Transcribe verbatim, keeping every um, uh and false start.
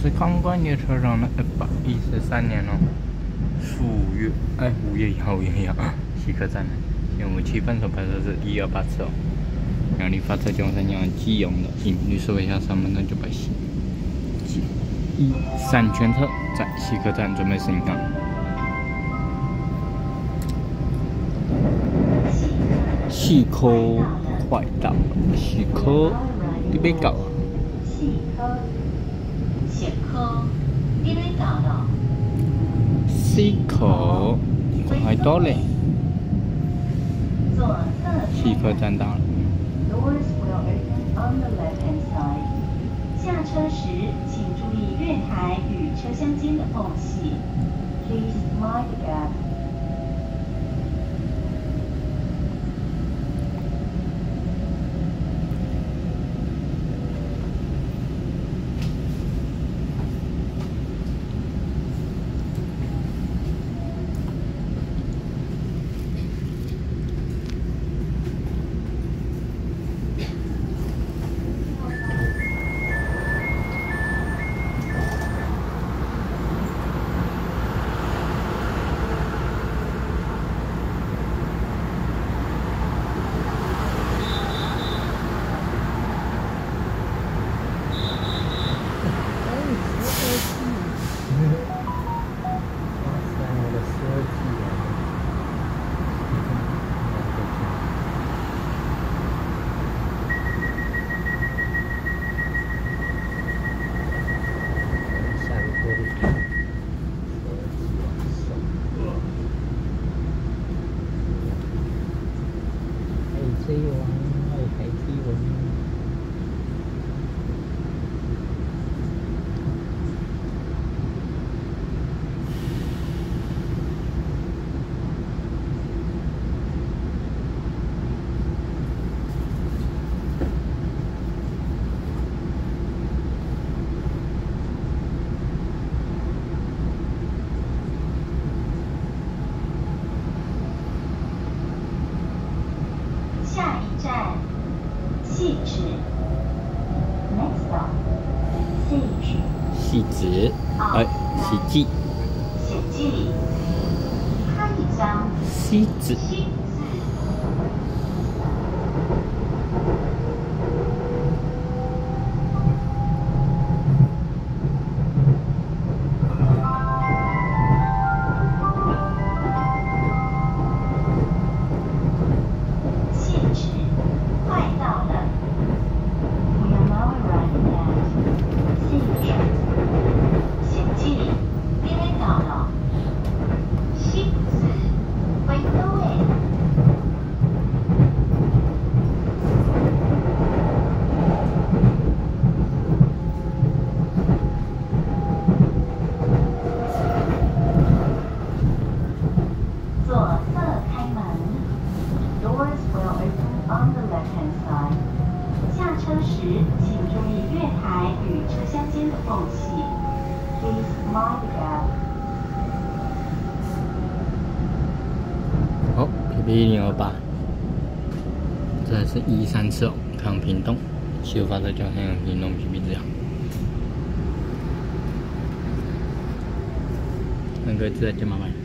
是刚关列车上的一百一十三年了，五月哎五月一号五月一号，西客站了。现在我七分所拍摄是一二八次哦。然后你发车就往上讲基隆的，引绿色微笑上门那就百西。一三全车在西客站准备升降。西科快到了，西科你别搞啊！ 西科，西科，你别搞了。 西科快到了，西科站到了。 Doors will open on the left-hand side. 下车时请注意月台与车厢间的缝隙。Please mind the gap. 追王爱海追王。 下一站，细致。Next stop， 细致。 细致，哎，细致。 细致。看一张。 细致。 细致。On the left-hand side. 下车时请注意月台与车厢间的缝隙。Please mind the gap. 好 ，P P 一零二八，这是一三次哦，看屏东，修发车就看屏东 P P 这样。那个再见，麻烦。